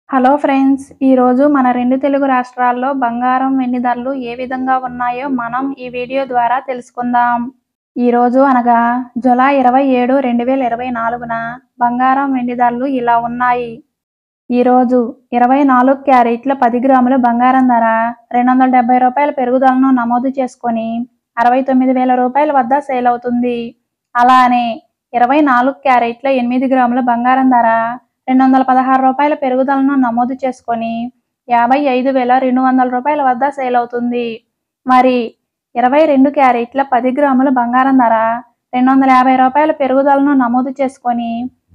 Hello friends, ఈరోజు మన రెండు తెలుగు రాష్ట్రాల్లో బంగారం వెండి ధరలు ఏ విధంగా ఉన్నాయో మనం ఈ వీడియో ద్వారా తెలుసుకుందాం. ఈరోజు అనగా జూలై 27, 2024న బంగారం వెండి ధరలు ఇలా ఉన్నాయి. ఈరోజు 24 క్యారెట్ల 10 గ్రాముల బంగారం ధర ₹270 పెరుగుదలను నమోదు చేసుకొని ₹69,000 వద్ద సేల్ అవుతుంది. అలానే 24 క్యారెట్ల 8 గ్రాముల బంగారం ధర ₹216 పెరుగుదలను నమోదు చేసుకొని ₹55,200 వద్ద సేల్ అవుతుంది. మరి 22 క్యారెట్ల 10 గ్రాముల బంగారం ధర ₹250 పెరుగుదలను నమోదు చేసుకొని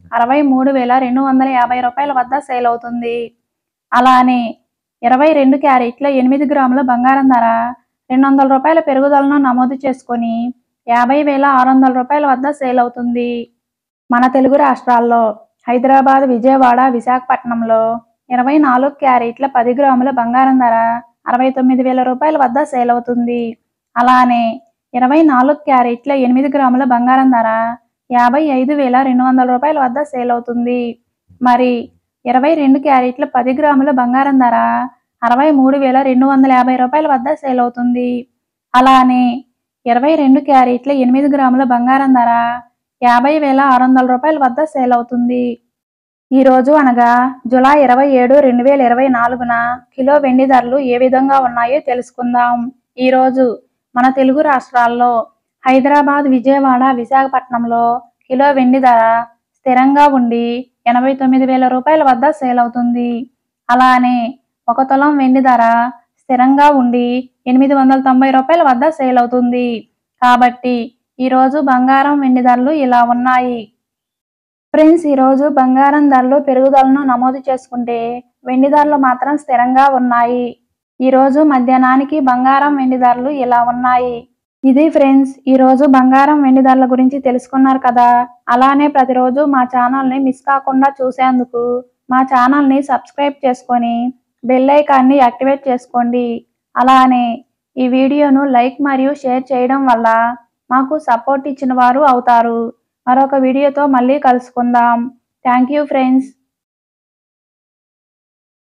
₹63,250 వద్ద సేల్ అవుతుంది. అలానే 22 క్యారెట్ల 8 గ్రాముల బంగారం ధర ₹200 పెరుగుదలను నమోదు చేసుకొని ₹50,600 వద్ద సేల్ అవుతుంది. మన తెలుగు రాష్ట్రాల్లో హైదరాబాద్, విజయవాడ, విశాఖపట్నంలో 24 క్యారెట్ల 10 గ్రాముల బంగారం ధర ₹69,000 వద్ద సేల్ అవుతుంది. అలానే 24 క్యారెట్ల 8 గ్రాముల బంగారం ధర ₹55,200 వద్ద సేల్ అవుతుంది. మరి 22 క్యారెట్ల 10 గ్రాముల బంగారం ధర ₹63,250 వద్ద సేల్ అవుతుంది. అలానే 22 క్యారెట్ల 8 గ్రాముల బంగారం ధర ₹50,600 వద్ద సేల్ అవుతుంది. ఈరోజు అనగా జూలై 27, 2024న కిలో వెండి ధరలు ఏ విధంగా ఉన్నాయో తెలుసుకుందాం. ఈరోజు మన తెలుగు రాష్ట్రాల్లో హైదరాబాద్, విజయవాడ, విశాఖపట్నంలో కిలో వెండి ధర స్థిరంగా ఉండి ₹89,000 వద్ద సేల్ అవుతుంది. అలానే 1 తులం వెండి ధర స్థిరంగా ఉండి ₹890 వద్ద సేల్ అవుతుంది. కాబట్టి ఈరోజు బంగారం వెండి ధరలు ఇలా ఉన్నాయి. ఫ్రెండ్స్, ఈరోజు బంగారం ధరలు పెరుగుదలను నమోదు చేసుకుంటే వెండి ధరలు మాత్రం స్థిరంగా ఉన్నాయి. ఈరోజు మధ్యాహ్నానికి బంగారం వెండి ధరలు ఇలా ఉన్నాయి. ఇది ఫ్రెండ్స్, ఈరోజు బంగారం వెండి ధరల గురించి తెలుసుకున్నారు కదా. అలానే ప్రతిరోజు మా ఛానల్ని మిస్ కాకుండా చూసేందుకు మా ఛానల్ని సబ్స్క్రైబ్ చేసుకొని బెల్ ఐకాన్ని యాక్టివేట్ చేసుకోండి. అలానే ఈ వీడియోను లైక్ మరియు షేర్ చేయడం వల్ల మాకు సపోర్ట్ ఇచ్చిన వారు అవుతారు. మరొక వీడియోతో మళ్ళీ కలుసుకుందాం. Thank you friends.